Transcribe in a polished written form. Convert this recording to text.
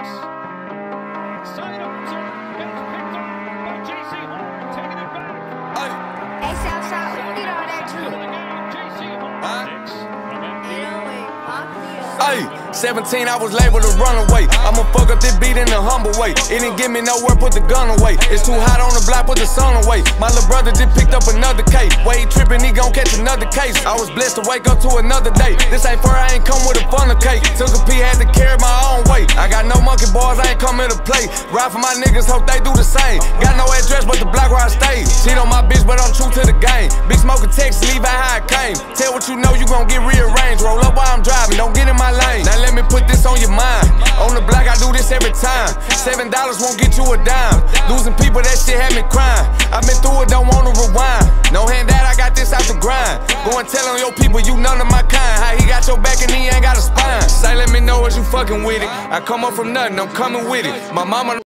Sidearms gets picked up by J.C. Horn, taking it back. Hey, Southside, get all that To too. the game, J.C. Horn. Six from MD. 17, I was labeled a runaway. I'ma fuck up this beat in a humble way. It didn't give me nowhere, put the gun away. It's too hot on the block, put the sun away. My little brother just picked up another case. Way he tripping, he gon' catch another case. I was blessed to wake up to another day. This ain't fur, I ain't come with a funnel cake. Took a P, had to carry my own weight. I got no monkey bars, I ain't come here to play. Ride for my niggas, hope they do the same. Got no address but the block where I stay. Cheat on my bitch, but I'm true to the game. Big smoker text, leave out how I came. Tell what you know, you gon' get rearranged. Roll up while I'm driving, don't get in my lane. Now let me put this on your mind. On the block, I do this every time. $7 won't get you a dime. Losing people, that shit had me crying. I've been through it, don't wanna rewind. No hand that, I got this out the grind. Go and tell on your people, you none of my kind. How he got your back and he ain't got a spine. Say, let me know as you fucking with it. I come up from nothing, I'm coming with it. My mama